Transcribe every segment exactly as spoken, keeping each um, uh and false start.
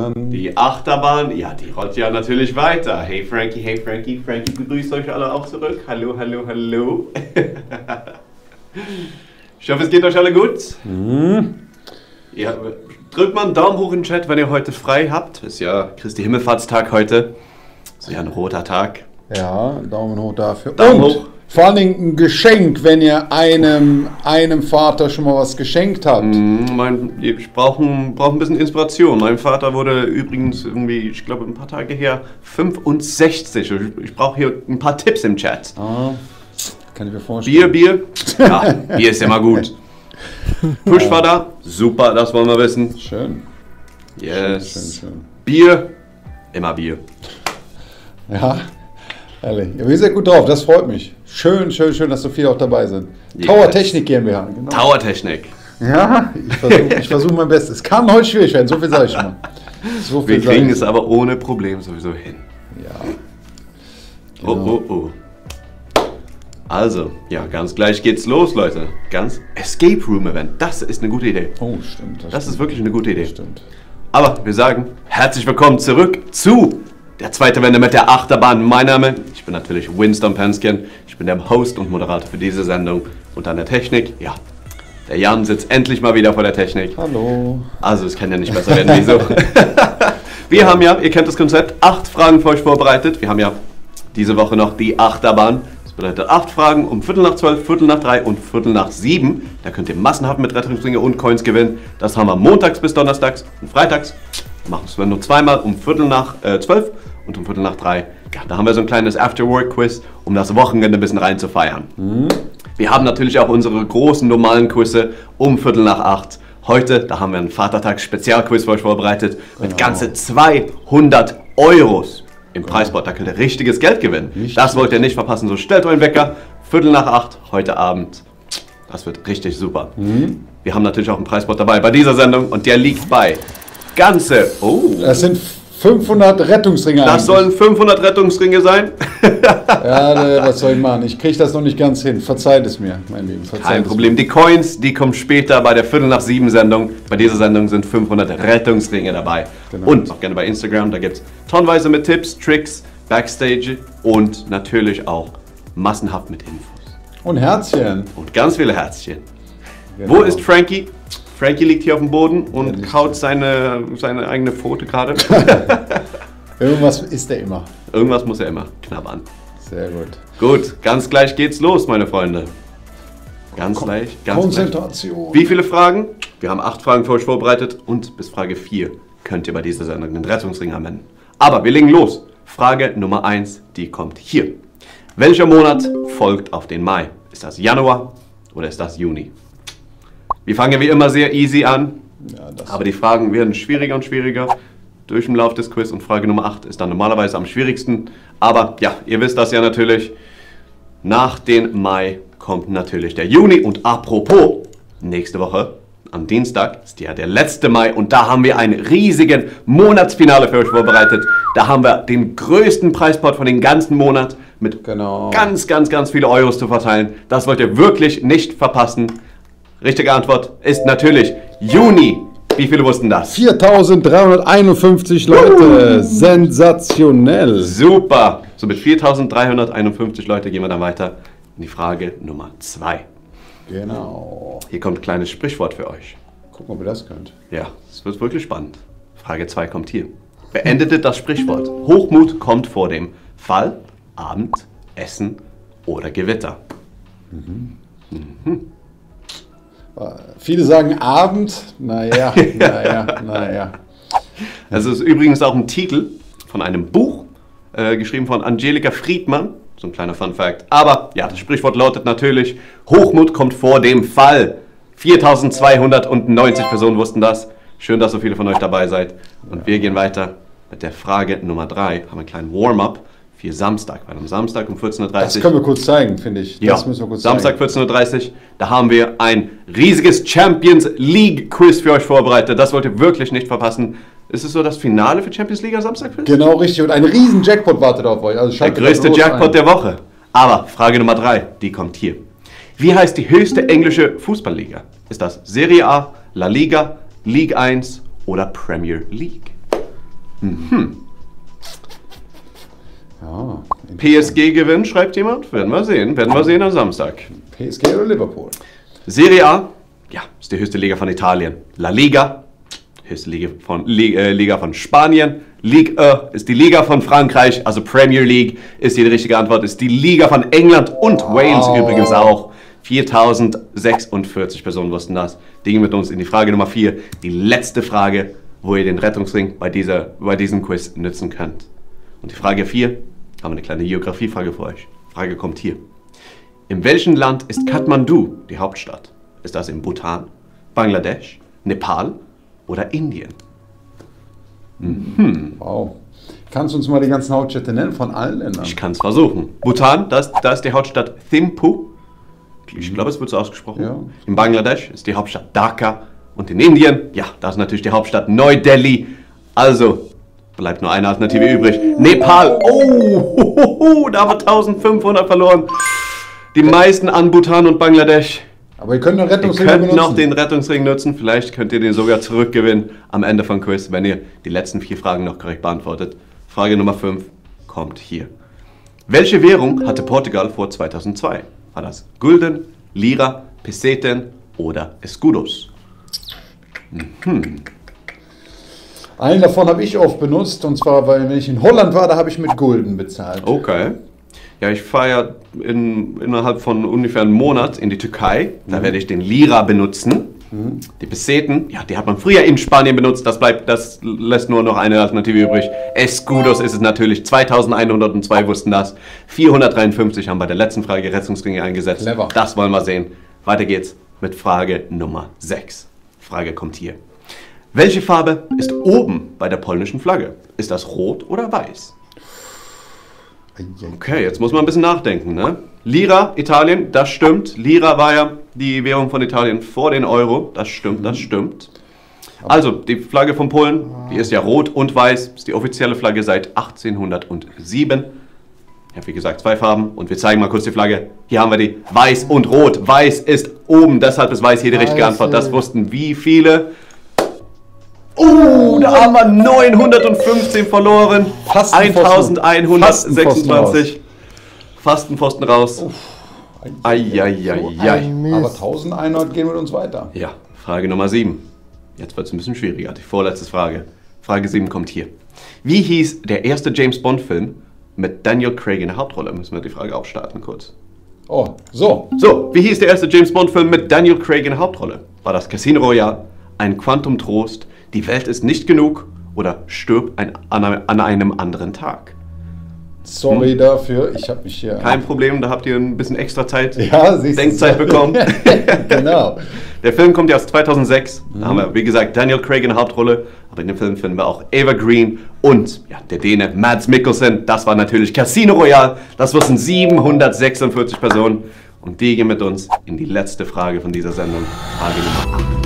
dann... Die Achterbahn, ja, die rollt ja natürlich weiter. Hey Frankie, hey Frankie, Frankie begrüßt euch alle auch zurück. Hallo, hallo, hallo. Ich hoffe, es geht euch alle gut. Mhm. Ja, drückt mal einen Daumen hoch in den Chat, wenn ihr heute frei habt. Ist ja Christi Himmelfahrtstag heute. Ist ja ein roter Tag. Ja, Daumen hoch dafür. Daumen Und hoch. vor allen Dingen ein Geschenk, wenn ihr einem, einem Vater schon mal was geschenkt habt. Mm, mein, ich brauche ein, brauch ein bisschen Inspiration. Mein Vater wurde übrigens irgendwie, ich glaube ein paar Tage her, fünfundsechzig. Ich, ich brauche hier ein paar Tipps im Chat. Ah, kann ich mir vorstellen. Bier, Bier? Ja, Bier ist immer gut. Pushvater? Super, das wollen wir wissen. Schön. Yes. Schön, schön, schön. Bier? Immer Bier. Ja, ehrlich. Ja, wir sind gut drauf, das freut mich. Schön, schön, schön, dass so viele auch dabei sind. Yes. Tower Technik GmbH, genau. Tower-Technik. Ja, ich versuche ich versuch mein Bestes. Es kann heute schwierig werden, so viel sage ich schon mal. So viel Wir sag kriegen ich. es aber ohne Problem sowieso hin. Ja. Oh, Genau. oh, oh. Also, ja, ganz gleich geht's los, Leute. Ganz Escape Room Event. Das ist eine gute Idee. Oh, stimmt. Das stimmt. ist wirklich eine gute Idee. Das stimmt. Aber wir sagen herzlich willkommen zurück zu der zweiten Wende mit der Achterbahn. Mein Name, ich bin natürlich Winston Penskin. Ich bin der Host und Moderator für diese Sendung. Und an der Technik, ja, der Jan sitzt endlich mal wieder vor der Technik. Hallo. Also es kann ja nicht besser werden, wieso? Wir haben ja, ihr kennt das Konzept, acht Fragen für euch vorbereitet. Wir haben ja diese Woche noch die Achterbahn. Das bedeutet acht Fragen um Viertel nach zwölf, Viertel nach drei und Viertel nach sieben. Da könnt ihr massenhaft mit Rettungsringe und Coins gewinnen. Das haben wir montags bis donnerstags und freitags. Machen wir nur zweimal um Viertel nach äh, zwölf und um Viertel nach drei. Ja, da haben wir so ein kleines After-Work-Quiz, um das Wochenende ein bisschen rein zu feiern. Mhm. Wir haben natürlich auch unsere großen normalen Quizze um Viertel nach acht. Heute, da haben wir einen Vatertags-Spezialquiz für euch vorbereitet mit Genau. ganze zweihundert Euros im Preispot. Da könnt ihr richtiges Geld gewinnen. Richtig. Das wollt ihr nicht verpassen. So stellt euren Wecker, Viertel nach acht, heute Abend. Das wird richtig super. Mhm. Wir haben natürlich auch einen Preispot dabei bei dieser Sendung und der liegt bei ganze... Oh, Das sind fünfhundert Rettungsringe das eigentlich. sollen fünfhundert Rettungsringe sein. Ja, äh, was soll ich machen? Ich kriege das noch nicht ganz hin. Verzeiht es mir, mein Lieben. Verzeiht Kein es Problem. Die Coins, die kommen später bei der Viertel nach sieben Sendung. Bei dieser Sendung sind fünfhundert Rettungsringe dabei. Genau. Und auch gerne bei Instagram, da gibt es tonnenweise mit Tipps, Tricks, Backstage und natürlich auch massenhaft mit Infos. mir. Und Herzchen. Und ganz viele Herzchen. Genau. Wo ist Frankie? Frankie liegt hier auf dem Boden Ja, und liegt kaut seine, seine eigene Pfote gerade. Irgendwas ist er immer. Irgendwas muss er immer knabbern. Sehr gut. Gut, ganz gleich geht's los, meine Freunde. Ganz gleich, ganz gleich. Konzentration. Wie viele Fragen? Wir haben acht Fragen für euch vorbereitet und bis Frage vier könnt ihr bei dieser Sendung den Rettungsring anwenden. Aber wir legen los. Frage Nummer eins, die kommt hier. Welcher Monat folgt auf den Mai? Ist das Januar oder ist das Juni? Wir fangen wie immer sehr easy an, Ja, das aber die Fragen werden schwieriger und schwieriger durch den Lauf des Quiz und Frage Nummer acht ist dann normalerweise am schwierigsten. Aber ja, ihr wisst das ja natürlich, nach dem Mai kommt natürlich der Juni und apropos, nächste Woche am Dienstag ist ja der letzte Mai und da haben wir ein riesigen Monatsfinale für euch vorbereitet. Da haben wir den größten Preispot von den ganzen Monat mit Genau. ganz, ganz, ganz viele Euros zu verteilen. Das wollt ihr wirklich nicht verpassen. Richtige Antwort ist natürlich Juni. Wie viele wussten das? viertausenddreihunderteinundfünfzig Leute. Sensationell. Super. So mit viertausenddreihunderteinundfünfzig Leute gehen wir dann weiter in die Frage Nummer zwei. Genau. Hier kommt ein kleines Sprichwort für euch. Gucken, ob ihr das könnt. Ja, es wird wirklich spannend. Frage zwei kommt hier. Beendete das Sprichwort. Hochmut kommt vor dem Fall, Abend, Essen oder Gewitter. Viele sagen Abend. Naja, naja, naja. Das ist übrigens auch ein Titel von einem Buch, äh, geschrieben von Angelika Friedmann. So ein kleiner Fun Fact. Aber ja, das Sprichwort lautet natürlich, Hochmut kommt vor dem Fall. viertausendzweihundertneunzig Personen wussten das. Schön, dass so viele von euch dabei seid. Und wir gehen weiter mit der Frage Nummer drei. Haben einen kleinen Warm-up für Samstag. Weil am Samstag um vierzehn Uhr Das dreißig. können wir kurz zeigen, finde ich. Ja, Das müssen wir kurz Samstag zeigen. vierzehn Uhr dreißig, da haben wir ein riesiges Champions League Quiz für euch vorbereitet. Das wollt ihr wirklich nicht verpassen. Ist es so das Finale für Champions League am Samstag? Genau, richtig. Und ein riesen Jackpot wartet auf euch. Also Der schaltet größte das los Jackpot ein. der Woche. Aber Frage Nummer drei, die kommt hier. Wie heißt die höchste englische Fußballliga? Ist das Serie A, La Liga, Ligue eins oder Premier League? Mhm. Ja, P S G gewinnt, schreibt jemand. Werden wir sehen. Werden wir sehen am Samstag. P S G oder Liverpool? Serie A, ja, ist die höchste Liga von Italien. La Liga, höchste Liga von, Liga, äh, Liga von Spanien. Ligue eins ist die Liga von Frankreich, also Premier League ist die richtige Antwort. Ist die Liga von England und Wales Wow. übrigens auch. viertausendsechsundvierzig Personen wussten das. Die gehen mit uns in die Frage Nummer vier. Die letzte Frage, wo ihr den Rettungsring bei, dieser, bei diesem Quiz nutzen könnt. Und die Frage vier, haben wir eine kleine Geografiefrage für euch. Die Frage kommt hier. In welchem Land ist Kathmandu die Hauptstadt? Ist das in Bhutan, Bangladesch, Nepal oder Indien? Mhm. Wow. Kannst du uns mal die ganzen Hauptstädte nennen von allen Ländern? Ich kann es versuchen. Bhutan, da ist, da ist die Hauptstadt Thimphu. Ich glaube, es wird so ausgesprochen. Ja. In Bangladesch ist die Hauptstadt Dhaka. Und in Indien, ja, da ist natürlich die Hauptstadt Neu-Delhi. Also, bleibt nur eine Alternative übrig. Nepal. Oh, hohoho, da haben wir eintausendfünfhundert verloren. Die meisten an Bhutan und Bangladesch. Aber ihr könnt den Ihr Rettungsring könnt benutzen. noch den Rettungsring nutzen. Vielleicht könnt ihr den sogar zurückgewinnen am Ende vom Quiz, wenn ihr die letzten vier Fragen noch korrekt beantwortet. Frage Nummer fünf kommt hier. Welche Währung hatte Portugal vor zweitausendzwei? War das Gulden, Lira, Peseten oder Escudos? Mhm. Einen davon habe ich oft benutzt, und zwar, weil wenn ich in Holland war, da habe ich mit Gulden bezahlt. Okay. Ja, ich fahre ja in, innerhalb von ungefähr einem Monat in die Türkei. Da werde ich den Lira benutzen. Mhm. Die Peseten, ja, die hat man früher in Spanien benutzt. Das bleibt, das lässt nur noch eine Alternative übrig. Escudos ist es natürlich. zweitausendeinhundertzwei wussten das. vierhundertdreiundfünfzig haben bei der letzten Frage Rettungsringe eingesetzt. Clever. Das wollen wir sehen. Weiter geht's mit Frage Nummer sechs. Frage kommt hier. Welche Farbe ist oben bei der polnischen Flagge? Ist das rot oder weiß? Okay, jetzt muss man ein bisschen nachdenken, ne? Lira, Italien, das stimmt. Lira war ja die Währung von Italien vor den Euro. Das stimmt, das stimmt. Also, die Flagge von Polen, die ist ja rot und weiß. Ist die offizielle Flagge seit achtzehnhundertsieben. Ja, wie gesagt, zwei Farben. Und wir zeigen mal kurz die Flagge. Hier haben wir die weiß und rot. Weiß ist oben, deshalb ist weiß hier die richtige Antwort. Das wussten wie viele? Oh, da haben wir neunhundertfünfzehn verloren. Fast ein Pfosten. eintausendeinhundertsechsundzwanzig. Fast ein Pfosten raus. Eieieiei. Aber eintausendeinhundert gehen mit uns weiter. Ja, Frage Nummer sieben. Jetzt wird es ein bisschen schwieriger. Die vorletzte Frage. Frage sieben kommt hier. Wie hieß der erste James Bond Film mit Daniel Craig in der Hauptrolle? Müssen wir die Frage auch starten kurz. Oh, so. So, wie hieß der erste James Bond Film mit Daniel Craig in der Hauptrolle? War das Casino Royale, ein Quantum Trost, Die Welt ist nicht genug oder Stirb ein, an, an einem anderen Tag? Sorry hm. dafür, ich habe mich hier... Kein Problem, da habt ihr ein bisschen extra Zeit, ja, Denkzeit du. bekommen. Genau. Der Film kommt ja aus zweitausendsechs. Mhm. Da haben wir, wie gesagt, Daniel Craig in der Hauptrolle. Aber in dem Film finden wir auch Eva Green und ja, der Däne Mads Mikkelsen. Das war natürlich Casino Royale. Das wussten siebenhundertsechsundvierzig Personen. Und die gehen mit uns in die letzte Frage von dieser Sendung. Frage Nummer acht.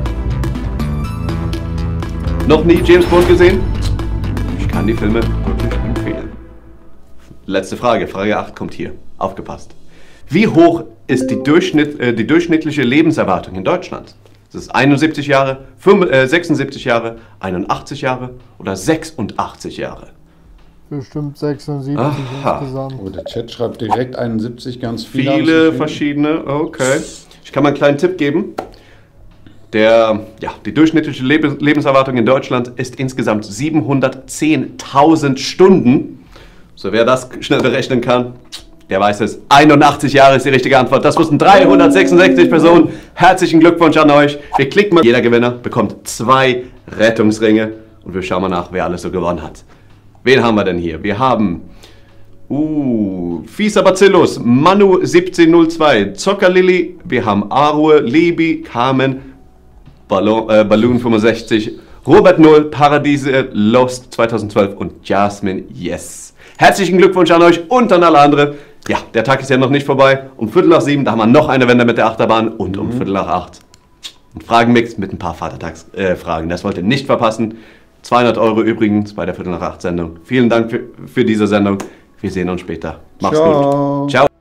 Noch nie James Bond gesehen? Ich kann die Filme wirklich empfehlen. Letzte Frage, Frage acht kommt hier. Aufgepasst. Wie hoch ist die, Durchschnitt, äh, die durchschnittliche Lebenserwartung in Deutschland? Ist es einundsiebzig Jahre, fünf, äh, sechsundsiebzig Jahre, einundachtzig Jahre oder sechsundachtzig Jahre? Bestimmt sechsundsiebzig Aha. insgesamt. Oh, der Chat schreibt direkt einundsiebzig, ganz viele. Viele verschiedene, okay. Ich kann mal einen kleinen Tipp geben. Der, ja, die durchschnittliche Leb Lebenserwartung in Deutschland ist insgesamt siebenhundertzehntausend Stunden. So, wer das schnell berechnen kann, der weiß es. einundachtzig Jahre ist die richtige Antwort. Das wussten dreihundertsechsundsechzig Personen. Herzlichen Glückwunsch an euch. Wir klicken mal. Jeder Gewinner bekommt zwei Rettungsringe. Und wir schauen mal nach, wer alles so gewonnen hat. Wen haben wir denn hier? Wir haben uh, Fieser Bacillus, Manu siebzehnhundertzei, Zockerlilly, wir haben Arue, Lebi, Carmen, Ballon, äh, Balloon fünfundsechzig, Robert Null, Paradiese, Lost zweitausendzwölf und Jasmine Yes. Herzlichen Glückwunsch an euch und an alle anderen. Ja, der Tag ist ja noch nicht vorbei. Um Viertel nach sieben, da haben wir noch eine Wende mit der Achterbahn und um mhm. Viertel nach acht ein Fragenmix mit ein paar Vatertagsfragen. Äh, das wollt ihr nicht verpassen. zweihundert Euro übrigens bei der Viertel nach acht Sendung. Vielen Dank für, für diese Sendung. Wir sehen uns später. Macht's Ciao. gut. Ciao.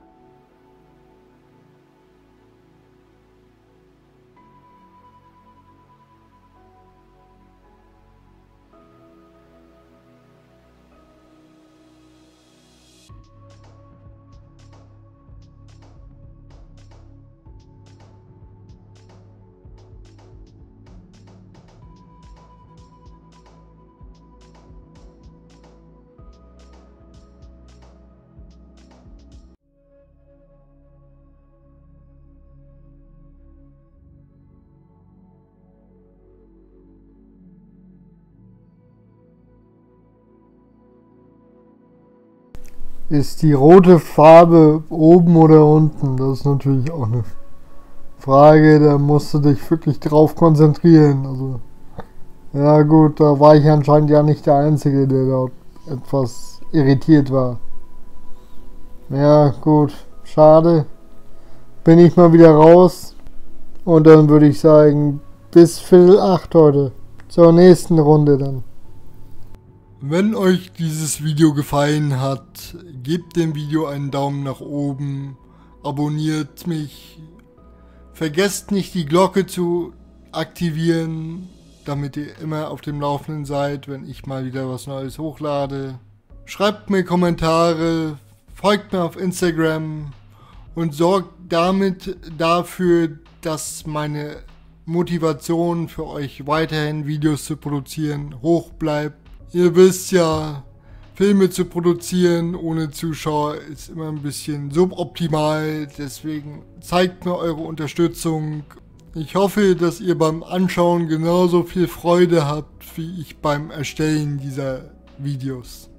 Ist die rote Farbe oben oder unten? Das ist natürlich auch eine Frage, da musst du dich wirklich drauf konzentrieren. Also, ja gut, da war ich anscheinend ja nicht der Einzige, der da etwas irritiert war. Ja gut, schade. Bin ich mal wieder raus. Und dann würde ich sagen, bis Viertel acht heute. Zur nächsten Runde dann. Wenn euch dieses Video gefallen hat, gebt dem Video einen Daumen nach oben, abonniert mich, vergesst nicht die Glocke zu aktivieren, damit ihr immer auf dem Laufenden seid, wenn ich mal wieder was Neues hochlade. Schreibt mir Kommentare, folgt mir auf Instagram und sorgt damit dafür, dass meine Motivation für euch weiterhin Videos zu produzieren hoch bleibt. Ihr wisst ja, Filme zu produzieren ohne Zuschauer ist immer ein bisschen suboptimal, deswegen zeigt mir eure Unterstützung. Ich hoffe, dass ihr beim Anschauen genauso viel Freude habt wie ich beim Erstellen dieser Videos.